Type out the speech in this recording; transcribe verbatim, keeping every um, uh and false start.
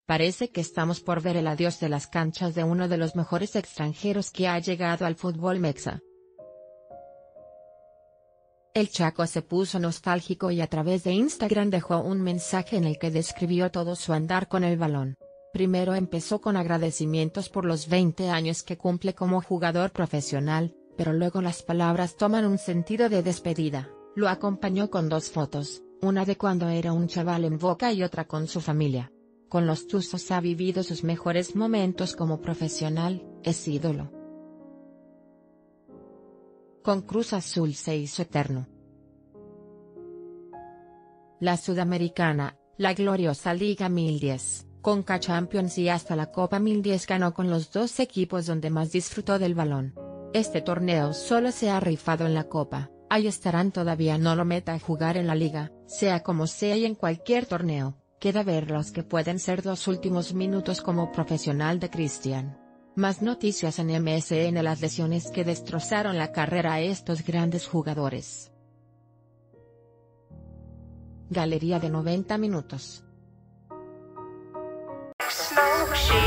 Parece que estamos por ver el adiós de las canchas de uno de los mejores extranjeros que ha llegado al fútbol mexa. El Chaco se puso nostálgico y a través de Instagram dejó un mensaje en el que describió todo su andar con el balón. Primero empezó con agradecimientos por los veinte años que cumple como jugador profesional, pero luego las palabras toman un sentido de despedida. Lo acompañó con dos fotos, una de cuando era un chaval en Boca y otra con su familia. Con los Tuzos ha vivido sus mejores momentos como profesional, es ídolo. Con Cruz Azul se hizo eterno. La Sudamericana, la gloriosa Liga mil diez, Conca Champions y hasta la Copa mil diez ganó con los dos equipos donde más disfrutó del balón. Este torneo solo se ha rifado en la Copa, ahí estarán todavía no lo meta a jugar en la Liga, sea como sea y en cualquier torneo, queda ver los que pueden ser dos últimos minutos como profesional de Cristian. Más noticias en M S N: las lesiones que destrozaron la carrera a estos grandes jugadores. Galería de noventa minutos.